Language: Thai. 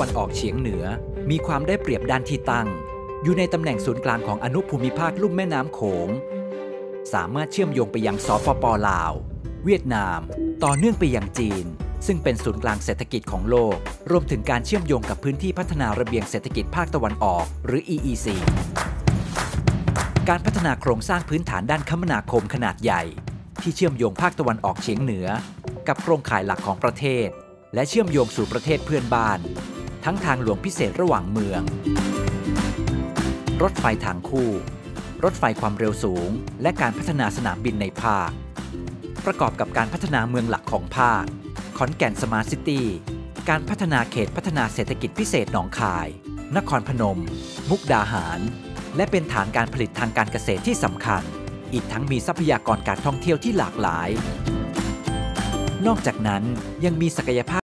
วันออกเฉียงเหนือมีความได้เปรียบด้านที่ตั้งอยู่ในตำแหน่งศูนย์กลางของอนุภูมิภาคลุ่มแม่น้ำโขงสามารถเชื่อมโยงไปยังสปป.ลาวเวียดนามต่อเนื่องไปยังจีนซึ่งเป็นศูนย์กลางเศรษฐกิจของโลกรวมถึงการเชื่อมโยงกับพื้นที่พัฒนาระเบียงเศรษฐกิจภาคตะวันออกหรือ EEC การพัฒนาโครงสร้างพื้นฐานด้านคมนาคมขนาดใหญ่ที่เชื่อมโยงภาคตะวันออกเฉียงเหนือกับโครงข่ายหลักของประเทศและเชื่อมโยงสู่ประเทศเพื่อนบ้านทั้งทางหลวงพิเศษระหว่างเมืองรถไฟทางคู่รถไฟความเร็วสูงและการพัฒนาสนามบินในภาคประกอบกับการพัฒนาเมืองหลักของภาคขอนแก่นสมาร์ทซิตี้การพัฒนาเขตพัฒนาเศรษฐกิจพิเศษหนองคายนครพนมมุกดาหารและเป็นฐานการผลิตทางการเกษตรที่สำคัญอีกทั้งมีทรัพยากรการท่องเที่ยวที่หลากหลายนอกจากนั้นยังมีศักยภาพ